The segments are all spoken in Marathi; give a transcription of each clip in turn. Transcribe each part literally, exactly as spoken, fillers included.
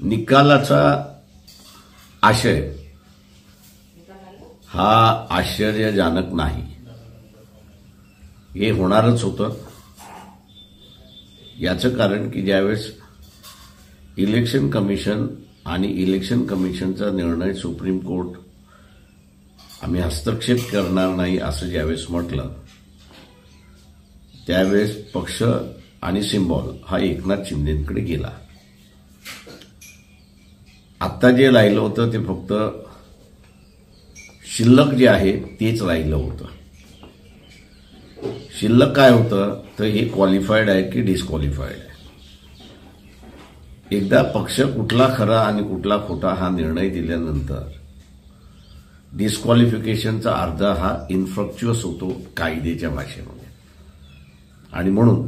निकालाचा आशय हा आश्चर्यजनक नाही, हे होणारच होतं। याचं कारण की ज्यावेळेस इलेक्शन कमिशन आणि इलेक्शन कमिशनचा निर्णय सुप्रीम कोर्ट आम्ही हस्तक्षेप करणार नाही असं ज्यावेळेस म्हटलं, त्यावेळेस पक्ष आणि सिम्बॉल हा एकनाथ शिंदेकडे गेला। आता जे राहिलं होतं ते फक्त शिल्लक जे आहे तेच राहिलं होतं। शिल्लक काय होतं तर हे क्वालिफाईड आहे की डिस्क्वालिफाईड आहे। एकदा पक्ष कुठला खरा आणि कुठला खोटा हा निर्णय दिल्यानंतर डिस्क्वालिफिकेशनचा अर्थ हा इन्फ्रक्च्युअस होतो कायद्याच्या भाषेमध्ये, आणि म्हणून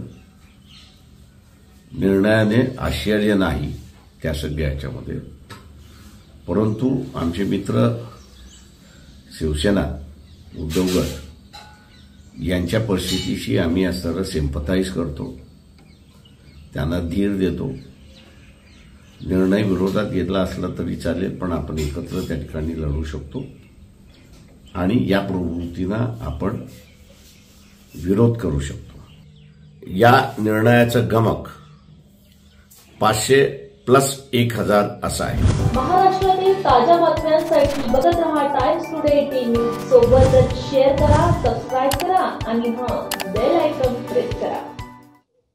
निर्णयाने आश्चर्य नाही त्या सगळ्या ह्याच्यामध्ये। परंतु आमचे मित्र शिवसेना उद्धव गट यांच्या परिस्थितीशी आम्ही असं सिम्पथाईज करतो, त्यांना धीर देतो। निर्णय विरोधात घेतला असला तरी चालेल, पण आपण एकत्र त्या ठिकाणी लढू शकतो आणि या प्रवृत्तींना आपण विरोध करू शकतो। या निर्णयाचं गमक पाचशे प्लस एक हजार असा आहे। महाराष्ट्रातील ताज्या बातम्यांसाठी बघत रहा टाइम्स टुडे टीव्ही। सोबतच शेअर करा, सबस्क्राईब करा आणि हां बेल आयकॉन